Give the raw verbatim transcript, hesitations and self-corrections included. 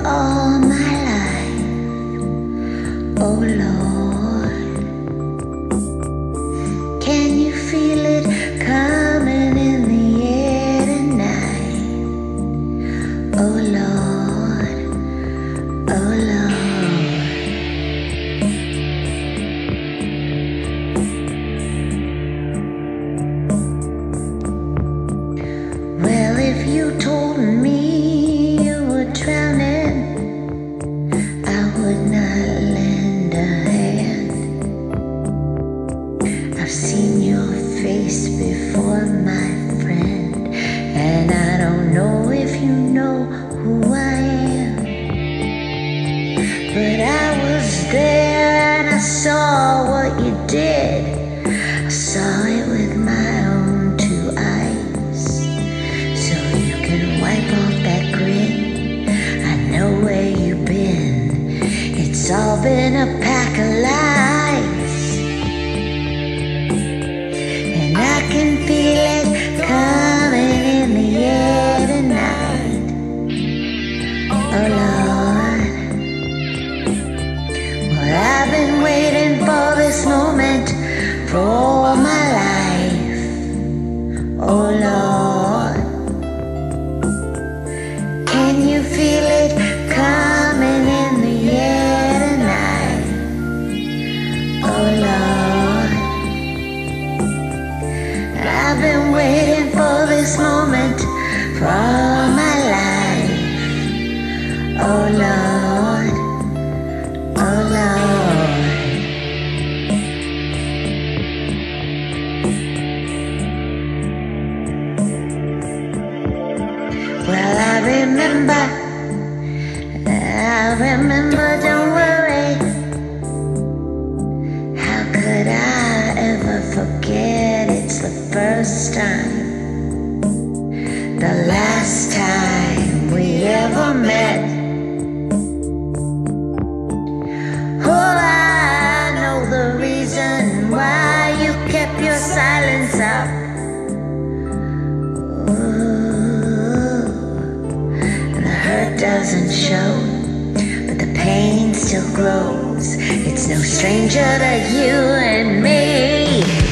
all my life, oh Lord. Can you feel it coming in the air tonight, oh Lord, oh Lord. Well, if you told me you were drowning, I would not lend a hand. I've seen your face before, my friend, and I don't know if you know who I am. But I was there and I saw what you did. I saw it with my own two eyes. So you can wipe off that grin. I know where you've been. It's all been a pack of lies, and I can feel it coming in the air tonight, oh Lord. Well, I've been waiting for this moment for all my life, oh Lord. Can you feel it coming in the air tonight, oh Lord? I've been waiting for this moment for all my life, oh Lord, oh Lord. Well, I remember, I remember, don't worry. How could I ever forget? It's the first time, the last time we ever met. Oh, I know the reason why you kept your silence up. Ooh, the hurt doesn't show, but the pain still grows. It's no stranger to you and me.